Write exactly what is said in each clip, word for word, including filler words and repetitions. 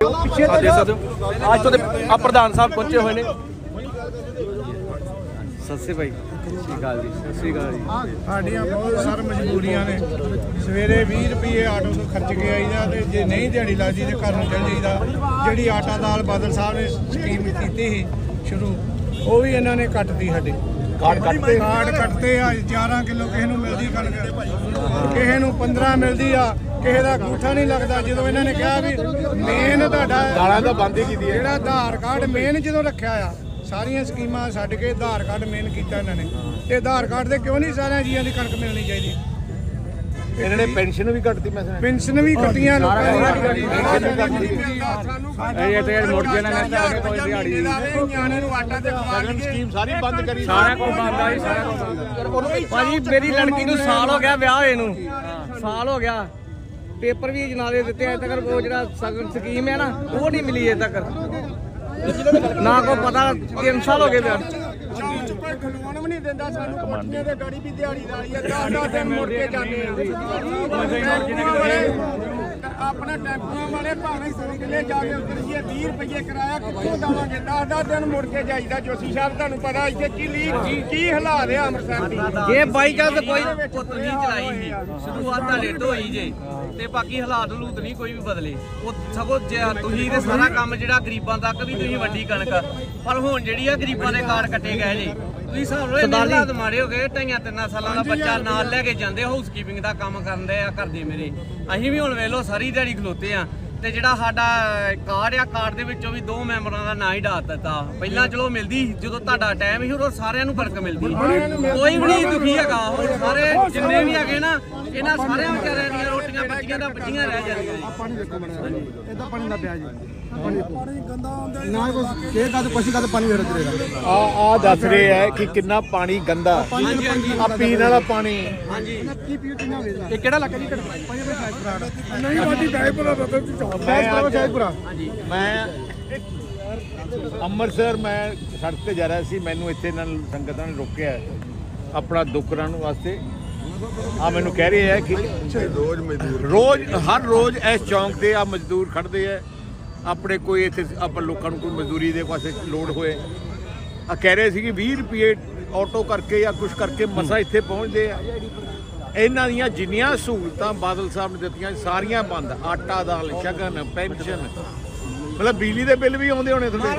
ਪਿੱਛੇ ਦੇਖ ਸਕਦੇ ਹੋ ਅੱਜ ਤੋਂ ਆ ਪ੍ਰਧਾਨ ਸਾਹਿਬ ਪਹੁੰਚੇ ਹੋਏ ਨੇ। ਸਤਿ ਸ਼੍ਰੀ ਅਕਾਲ ਜੀ। ਸਤਿ ਸ਼੍ਰੀ ਅਕਾਲ ਜੀ। ਸਤਿ ਸ਼੍ਰੀ ਅਕਾਲ ਜੀ। ਸਾਡੀਆਂ ਬਹੁਤ ਸਾਰ ਮਜਬੂਰੀਆਂ ਨੇ। ਸਵੇਰੇ ਵੀਹ ਰੁਪਏ ਆਟੋ ਤੋਂ ਖਰਚ ਕੇ ਆਈਦਾ ਤੇ ਜੇ ਨਹੀਂ ਦਿਹਾੜੀ ਲੱਗਦੀ ਤੇ ਘਰ ਨੂੰ ਚੱਲ ਜਾਈਦਾ। ਜਿਹੜੀ ਆਟਾ ਦਾਲ ਬਾਦਲ ਸਾਹਿਬ ਨੇ ਸਕੀਮ ਕੀਤੀ ਸੀ ਸ਼ੁਰੂ, ਉਹ ਵੀ ਇਹਨਾਂ ਨੇ ਕੱਟਦੀ ਸਾਡੇ ਕਾਰਡ ਕੱਟਦੇ ਕਾਰਡ ਕੱਟਦੇ ਆ। ਗਿਆਰਾਂ ਕਿਲੋ ਕਿਸੇ ਨੂੰ ਮਿਲਦੀ ਕਣਕ, ਕਿਸੇ ਨੂੰ ਪੰਦਰਾਂ ਮਿਲਦੀ ਆ, ਕਿਸੇ ਦਾ ਅੰਗੂਠਾ ਨਹੀਂ ਲੱਗਦਾ। ਜਦੋਂ ਇਹਨਾਂ ਨੇ ਕਿਹਾ ਵੀ ਮੇਨ ਤੁਹਾਡਾ ਦਾਲਾਂ ਦਾ ਬੰਦ ਹੀ ਕੀਤੀ ਹੈ, ਜਿਹੜਾ ਆਧਾਰ ਕਾਰਡ ਮੇਨ ਜਦੋਂ ਰੱਖਿਆ ਆ, ਸਾਰੀਆਂ ਸਕੀਮਾਂ ਛੱਡ ਕੇ ਆਧਾਰ ਕਾਰਡ ਮੇਨ ਕੀਤਾ ਇਹਨਾਂ ਨੇ। ਤੇ ਆਧਾਰ ਕਾਰਡ ਦੇ ਕਿਉਂ ਨਹੀਂ ਸਾਰਿਆਂ ਜੀਆਂ ਦੀ ਕਣਕ ਮਿਲਣੀ ਚਾਹੀਦੀ? ਇਹਨਾਂ ਨੇ ਪੈਨਸ਼ਨ ਵੀ ਕੱਟਦੀ। ਮੈਂ ਪੈਨਸ਼ਨ ਵੀ ਕੱਟੀਆਂ ਲੋਕਾਂ ਦੀ। ਇਹ ਤੇ ਮੁੜ ਕੇ ਨਾ ਕੋਈ ਦਿਹਾੜੀ ਨਿਆਣੇ ਨੂੰ ਆਟਾ ਤੇ ਖਵਾ ਕੇ ਸਕੀਮ ਸਾਰੀ ਬੰਦ ਕਰੀ। ਸਾਰਾ ਕੁਝ ਬੰਦ ਆ ਜੀ, ਸਾਰਾ ਕੁਝ। ਭਾਜੀ ਮੇਰੀ ਲੜਕੀ ਨੂੰ ਸਾਲ ਹੋ ਗਿਆ ਵਿਆਹ ਹੋਏ ਨੂੰ, ਸਾਲ ਹੋ ਗਿਆ। ਪੇਪਰ ਵੀ ਜਨਾਲੇ ਦਿੱਤੇ ਅਜੇ ਤੱਕ। ਉਹ ਜਿਹੜਾ ਸਗਨ ਸਕੀਮ ਹੈ ਨਾ ਉਹ ਨਹੀਂ ਮਿਲੀ ਅਜੇ ਤੱਕ, ਨਾ ਕੋਈ ਪਤਾ। ਤਿੰਨ ਸਾਲ ਹੋ ਗਏ ਵਿਆਹ। ਕੋਈ ਖਲੋਣ ਵੀ ਨਹੀਂ ਦਿੰਦਾ ਸਾਨੂੰ। ਕੋਠੀਆਂ ਤੇ ਗਾੜੀ ਵੀ ਦਿਹਾੜੀ ਵਾਲੀ ਆ। ਦਸ ਦਸ ਦਿਨ ਮੁੜ ਕੇ ਜਾਂਦੇ ਆ। ਆਪਣਾ ਟੈਂਪੂਆਂ ਵਾਲੇ ਭਾਵੇਂ ਸੌ ਕਿਲੇ ਜਾ ਕੇ ਉਤਰੀਏ, ਵੀਹ ਰੁਪਏ ਕਿਰਾਇਆ ਕਿੱਥੋਂ ਦੇਵਾਂਗੇ? ਦਸ ਦਸ ਦਿਨ ਮੁੜ ਕੇ ਜਾਈਦਾ। ਜੋਸ਼ੀ ਸਾਹਿਬ ਤੁਹਾਨੂੰ ਪਤਾ ਇੱਥੇ ਕੀ ਲੀ ਕੀ ਹਾਲਾਤ ਆ ਅੰਮ੍ਰਿਤਸਰ ਦੀ। ਇਹ ਬਾਈ ਚਾਂਸ ਕੋਈ ਪੁੱਤ ਨਹੀਂ ਚਲਾਈ ਸੀ, ਸ਼ੁਰੂਆਤ ਤਾਂ ਲੇਟ ਹੋਈ ਜੇ ਤੇ ਬਾਕੀ ਹਾਲਾਤ ਹਲੂਤ ਨਹੀਂ ਕੋਈ ਵੀ ਬਦਲੇ। ਉਹ ਸਗੋਂ ਤੁਸੀਂ ਤੇ ਸਾਰਾ ਕੰਮ ਜਿਹੜਾ ਗਰੀਬਾਂ ਤੱਕ ਵੀ ਤੁਸੀਂ ਵੱਡੀ ਕਣਕ, ਪਰ ਹੁਣ ਜਿਹੜੀ ਆ ਗਰੀਬਾਂ ਦੇ ਕਾਰਡ ਕੱਟੇ ਗਏ ਜੇ। ਤੁਸੀਂ ਹਿਸਾਬ ਲਓ ਇਹ ਹਾਲਾਤ ਮਾੜੇ ਹੋ ਗਏ। ਢਾਈਆਂ ਤਿੰਨਾਂ ਸਾਲਾਂ ਦਾ ਬੱਚਾ ਨਾਲ ਲੈ ਕੇ ਜਾਂਦੇ ਹਾਊਸ ਕੀਪਿੰਗ ਦਾ ਕੰਮ ਕਰਦੇ ਆ ਘਰ ਦੇ ਮੇਰੇ। ਅਸੀਂ ਵੀ ਹੁਣ ਵੇਖ ਲਓ ਸਾਰੀ ਦਿਹਾੜੀ ਖਲੋਤੇ ਆ ਤੇ ਜਿਹੜਾ ਸਾਡਾ ਕਾਰਡ ਆ, ਕਾਰਡ ਦੇ ਵਿੱਚੋਂ ਵੀ ਦੋ ਮੈਂਬਰਾਂ ਦਾ ਨਾਂ ਹੀ ਡਾ ਦਿੱਤਾ। ਪਹਿਲਾਂ ਚਲੋ ਮਿਲਦੀ ਜਦੋਂ ਤੁਹਾਡਾ ਟਾਈਮ ਸੀ ਉਦੋਂ ਸਾਰਿਆਂ ਨੂੰ ਫਰਕ ਮਿਲਦੀ, ਕੋਈ ਵੀ ਨਹੀਂ ਦੁਖੀ ਹੈਗਾ। ਹੁਣ ਸਾਰੇ ਜਿੰਨੇ ਵੀ ਹੈਗੇ ਨਾ, ਇਹਨਾਂ ਸਾਰਿਆਂ ਵਿਚਾਰਿਆਂ ਦੀਆਂ ਰੋਟੀਆਂ ਬੱਚੀਆਂ ਦਾ ਬੱਚੀਆਂ ਰਹਿ ਜਾਂਦੀਆਂ। ਪਾਣੀ ਦੇਖੋ ਮੈਡਮ, ਇਹਦਾ ਪਾਣੀ ਦਾ ਪਿਆ ਜੀ। ਪਾਣੀ ਗੰਦਾ ਆਉਂਦਾ ਨਾ, ਕੋਈ ਇਹ ਗੱਲ ਪਛੀ ਗੱਲ ਪਾਣੀ ਵੇਰਤ ਰਹੇਗਾ। ਆ ਆ ਦੱਸ ਰਹੇ ਹੈ ਕਿ ਕਿੰਨਾ ਪਾਣੀ ਗੰਦਾ ਆ ਪੀਣ ਵਾਲਾ ਪਾਣੀ। ਹਾਂਜੀ ਕੀ ਪੀਓ ਕਿੰਨਾ ਵੇਚਦਾ? ਇਹ ਕਿਹੜਾ ਇਲਾਕਾ ਜੀ? ਪੰਜ ਰੁਪਏ ਸਾਈਪੁਰਾ ਨਹੀਂ ਵਾਦੀ ਸਾਈਪੁਰਾ ਦਾ ਤੇ ਸਾਈਪੁਰਾ। ਹਾਂਜੀ ਮੈਂ ਅੰਮ੍ਰਿਤਸਰ ਮੈਂ ਸੜਕ ਤੇ ਜਾ ਰਿਹਾ ਸੀ, ਮੈਨੂੰ ਇੱਥੇ ਨਾਲ ਸੰਗਤਾਂ ਨੇ ਰੋਕਿਆ ਆਪਣਾ ਦੁੱਖ ਰਹਿਣ ਵਾਸਤੇ। ਆ ਮੈਨੂੰ ਕਹਿ ਰਹੇ ਹੈ ਕਿ ਰੋਜ਼ ਮਜ਼ਦੂਰ ਰੋਜ਼ ਹਰ ਰੋਜ਼ ਇਸ ਚੌਂਕ ਤੇ ਆ ਮਜ਼ਦੂਰ ਖੜਦੇ ਹੈ ਆਪਣੇ। ਕੋਈ ਇੱਥੇ ਆਪਾਂ ਲੋਕਾਂ ਨੂੰ ਕੋਈ ਮਜ਼ਦੂਰੀ ਦੇ ਪਾਸੇ ਲੋੜ ਹੋਏ, ਆ ਕਹਿ ਰਹੇ ਸੀ ਕਿ ਵੀਹ ਰੁਪਏ ਆਟੋ ਕਰਕੇ ਜਾਂ ਕੁਛ ਕਰਕੇ ਮਸਾ ਇੱਥੇ ਪਹੁੰਚਦੇ ਆ। ਇਹਨਾਂ ਦੀਆਂ ਜਿੰਨੀਆਂ ਸਹੂਲਤਾਂ ਬਾਦਲ ਸਾਹਿਬ ਨੇ ਦਿੱਤੀਆਂ ਸਾਰੀਆਂ ਬੰਦ। ਆਟਾ ਦਾਲ ਸ਼ਗਨ ਪੈਨਸ਼ਨ, ਮਤਲਬ ਬਿਜਲੀ ਦੇ ਬਿੱਲ ਵੀ ਆਉਂਦੇ ਹੋਣੇ ਤੁਹਾਡੇ।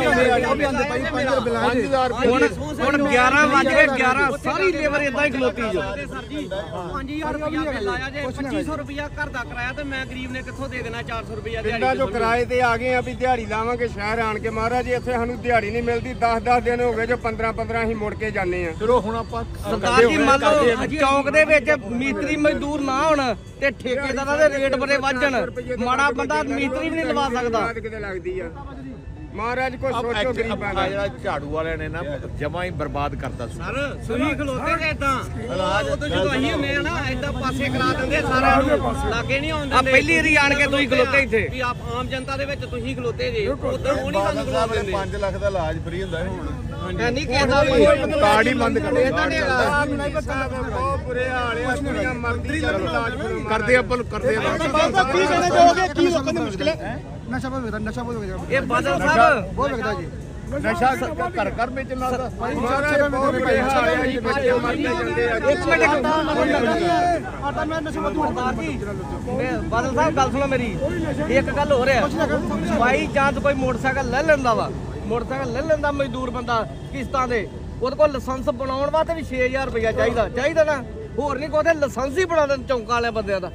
ਹੁਣ ਗਿਆਰਾਂ ਵੱਜ ਗਏ, ਗਿਆਰਾਂ ਸਾਰੀ ਲੇਬਰ ਇਦਾਂ ਹੀ ਖਲੋਤੀ ਜੋ। ਪੰਜ ਹਜ਼ਾਰ ਰੁਪਇਆ ਬਿੱਲ ਆਇਆ ਜੇ, ਪੱਚੀ ਸੌ ਰੁਪਇਆ ਘਰ ਦਾ ਕਿਰਾਇਆ ਤੇ ਮੈਂ ਗਰੀਬ ਨੇ ਕਿੱਥੋਂ ਦੇ ਦੇਣਾ ਚਾਰ ਸੌ ਰੁਪਇਆ ਦਿਹਾੜੀ? ਪਿੰਡਾਂ ਚੋਂ ਕਿਰਾਏ ਤੇ ਆ ਗਏ ਆ ਵੀ ਦਿਹਾੜੀ ਲਾਵਾਂਗੇ ਸ਼ਹਿਰ ਆਣ ਕੇ। ਮਹਾਰਾਜ ਇੱਥੇ ਸਾਨੂੰ ਦਿਹਾੜੀ ਨਹੀਂ ਮਿਲਦੀ। ਦਸ ਦਸ ਦਿਨ ਹੋ ਗਏ ਜੋ ਪੰਦਰਾਂ ਪੰਦਰਾਂ ਅਸੀਂ ਮੁੜ ਕੇ ਜਾਂਦੇ ਆ। ਚਲੋ ਹੁਣ ਆਪਾਂ ਸਰਦਾਰ ਜੀ ਮੰਨ ਲਓ ਚੌਂਕ ਦੇ ਵਿੱਚ ਮਿਸਤਰੀ ਮਜ਼ਦੂਰ ਨਾ ਹੋਣ ਤੇ ਠੇਕੇਦਾਰਾਂ ਦੇ ਰੇਟ ਬੜੇ ਵੱਜਣ, ਮਾੜਾ ਬੰਦਾ ਮਿਸਤਰੀ ਵੀ ਨਹੀਂ ਲਵਾ ਸਕਦਾ। ਕਿਤੇ ਲੱਗਦੀ ਆ। ਮਹਾਰਾਜ ਕੋਈ ਸੋਚੋ ਗਰੀਬਾਂ ਦਾ। ਜਿਹੜਾ ਝਾੜੂ ਵਾਲਿਆਂ ਨੇ ਨਾ ਜਮਾ ਹੀ ਬਰਬਾਦ ਕਰਤਾ ਸੀ। ਸਰ ਤੁਸੀਂ ਖਲੋਤੇ ਜੇ ਇਦਾਂ ਉਦੋਂ ਜਦੋਂ ਅਸੀਂ ਹੁੰਦੇ ਆ ਨਾ ਇਦਾਂ ਪਾਸੇ ਕਰਾ ਦਿੰਦੇ ਸਾਰਿਆਂ ਨੂੰ, ਲਾਗੇ ਨਹੀਂ ਆਉਂਦੇ। ਆ ਪਹਿਲੀ ਵਾਰੀ ਆਣ ਕੇ ਤੁਸੀਂ ਖਲੋਤੇ ਇੱਥੇ ਵੀ ਆਪ ਆਮ ਜਨਤਾ ਦੇ ਵਿੱਚ ਤੁਸੀਂ ਖਲੋਤੇ ਜੇ। ਉਦੋਂ ਉਹ ਨਹੀਂ ਤੁਹਾਨੂੰ ਖਲੋਤੇ ਦਿੰਦੇ। ਪੰਜ ਲੱਖ ਦਾ ਇਲਾਜ ਫ੍ਰੀ ਹੁੰਦਾ ਹੁਣ। ਨਹੀਂ ਕਹਿੰਦਾ ਕਾਰਡ ਹੀ ਬੰਦ ਕਰ ਇਦਾਂ ਨਹੀਂ ਹੈਗਾ। ਬਹੁਤ ਬੁਰੇ ਹਾਲ ਆ। ਕੁੜੀਆਂ ਮਰਦੀ ਕਰਦੇ ਆਪਾਂ ਕਰਦੇ ਆ। ਕੀ ਕਹਿਣਾ ਚਾਹੋਗੇ? ਕੀ ਲੋਕਾਂ ਦੀ ਮੁਸ਼ਕਿਲ ਹੈ? ਨਸ਼ਾ ਬਹੁਤ ਵਿਕਦਾ, ਨਸ਼ਾ ਬਹੁਤ ਵਿਕਦਾ। ਇਹ ਬਾਦਲ ਸਾਹਿਬ ਬਹੁਤ ਵਿਕਦਾ ਜੀ। ਨਸ਼ਾ ਘਰ ਘਰ ਵਿੱਚ ਲੱਗਦਾ। ਸਾਰੇ ਬਹੁਤ ਬੁਰੇ ਹਾਲ ਆ ਜੀ। ਬੱਚੇ ਮਰਦੇ ਜਾਂਦੇ ਆ। ਇੱਕ ਮਿੰਟ ਆਟਾ ਮੈਂ ਨਸ਼ਾ ਬਹੁਤ ਬਾਦਲ ਸਾਹਿਬ ਗੱਲ ਸੁਣੋ ਮੇਰੀ। ਇੱਕ ਗੱਲ ਹੋ ਰਿਹਾ, ਬਾਈ ਚਾਂਸ ਕੋਈ ਮੋਟਰਸਾਈਕਲ ਲੈ ਲੈਂਦਾ ਵਾ, ਮੋਟਰਸਾਈਕਲ ਲੈ ਲੈਂਦਾ ਮਜ਼ਦੂਰ ਬੰਦਾ ਕਿਸ਼ਤਾਂ ਦੇ, ਉਹਦੇ ਕੋਲ ਲਾਇਸੈਂਸ ਬਣਾਉਣ ਵਾਸਤੇ ਵੀ ਛੇ ਹਜ਼ਾਰ ਰੁਪਇਆ ਚਾਹੀਦਾ ਚਾਹੀਦਾ ਨਾ। ਹੋਰ ਨਹੀਂ ਕੋਈ ਲਾਇਸੈਂਸ ਹੀ ਬਣਾ ਦੇਣ ਚੌਂਕਾਂ ਵਾਲੇ ਬੰਦਿਆਂ ਦਾ।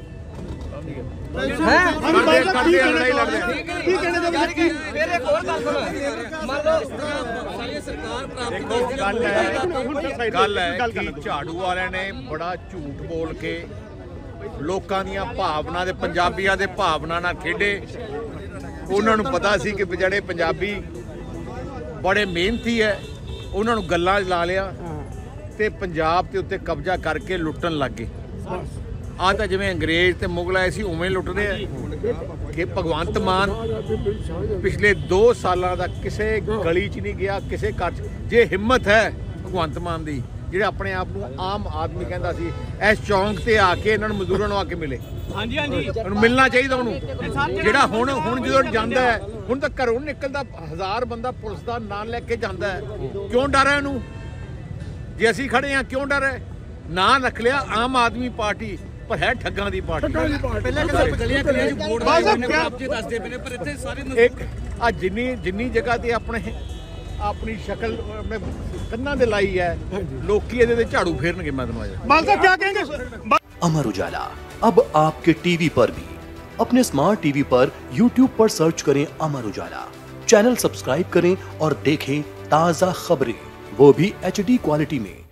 ਗੱਲ ਹੈ ਕਿ ਝਾੜੂ ਵਾਲਿਆਂ ਨੇ ਬੜਾ ਝੂਠ ਬੋਲ ਕੇ ਲੋਕਾਂ ਦੀਆਂ ਭਾਵਨਾ ਦੇ, ਪੰਜਾਬੀਆਂ ਦੇ ਭਾਵਨਾ ਨਾਲ ਖੇਡੇ। ਉਹਨਾਂ ਨੂੰ ਪਤਾ ਸੀ ਕਿ ਜਿਹੜੇ ਪੰਜਾਬੀ ਬੜੇ ਮਿਹਨਤੀ ਹੈ, ਉਹਨਾਂ ਨੂੰ ਗੱਲਾਂ ਲਾ ਲਿਆ ਤੇ ਪੰਜਾਬ ਦੇ ਉੱਤੇ ਕਬਜ਼ਾ ਕਰਕੇ ਲੁੱਟਣ ਲੱਗ ਗਏ। ਆ ਤਾਂ ਜਿਵੇਂ ਅੰਗਰੇਜ਼ ਤੇ ਮੁਗਲ ਆਏ ਸੀ ਉਵੇਂ ਲੁੱਟ ਰਹੇ ਆ। ਕਿ ਭਗਵੰਤ ਮਾਨ ਪਿਛਲੇ ਦੋ ਸਾਲਾਂ ਦਾ ਕਿਸੇ ਗਲੀ 'ਚ ਨਹੀਂ ਗਿਆ, ਕਿਸੇ ਘਰ 'ਚ। ਜੇ ਹਿੰਮਤ ਹੈ ਭਗਵੰਤ ਮਾਨ ਦੀ ਜਿਹੜੇ ਆਪਣੇ ਆਪ ਨੂੰ ਆਮ ਆਦਮੀ ਕਹਿੰਦਾ ਸੀ ਇਸ ਚੌਂਕ ਤੇ ਆ ਕੇ ਇਹਨਾਂ ਨੂੰ ਮਜ਼ਦੂਰਾਂ ਨੂੰ ਆ ਕੇ ਮਿਲੇ। ਹਾਂਜੀ ਹਾਂਜੀ ਉਹਨੂੰ ਮਿਲਣਾ ਚਾਹੀਦਾ ਉਹਨੂੰ, ਜਿਹੜਾ ਹੁਣ ਹੁਣ ਜਦੋਂ ਜਾਂਦਾ ਹੈ, ਹੁਣ ਤਾਂ ਘਰੋਂ ਨਿਕਲਦਾ ਹਜ਼ਾਰ ਬੰਦਾ ਪੁਲਿਸ ਦਾ ਨਾਂ ਲੈ ਕੇ ਜਾਂਦਾ ਹੈ, ਕਿਉਂ ਡਰ ਹੈ ਉਹਨੂੰ? ਜੇ ਅਸੀਂ ਖੜੇ ਹਾਂ ਕਿਉਂ ਡਰ ਹੈ? ਨਾਂ ਰੱਖ ਲਿਆ ਆਮ ਆਦਮੀ ਪਾਰਟੀ, ਪਰ ਹੈ ਠੱਗਾਂ ਦੀ ਪਾਰਟੀ। ਪਹਿਲਾਂ ਕਹਿੰਦੇ ਗਲੀਆਂ ਗਲੀਆਂ 'ਚ ਵੋਟ ਪਾਉਂਦੇ ਦੱਸਦੇ ਪਏ ਨੇ, ਪਰ ਇੱਥੇ ਸਾਰੇ ਇੱਕ ਆ ਜਿੰਨੀ ਜਿੰਨੀ ਜਗ੍ਹਾ ਤੇ ਆਪਣੇ ਆਪਣੀ ਸ਼ਕਲ ਆਪਣੇ ਕੰਨਾਂ ਦੇ ਲਾਈ ਹੈ, ਲੋਕੀ ਇਹਦੇ ਤੇ ਝਾੜੂ ਫੇਰਨਗੇ। ਮੈਂ ਤੁਹਾਨੂੰ ਆਇਆ ਮਾਲਕਾ ਕੀ ਕहेंगे? अमर उजाला अब आपके टीवी पर भी। अपने स्मार्ट टीवी पर यूट्यूब पर सर्च करें अमर उजाला, चैनल सब्सक्राइब करें और देखें ताजा खबरें, वो भी एच डी क्वालिटी में।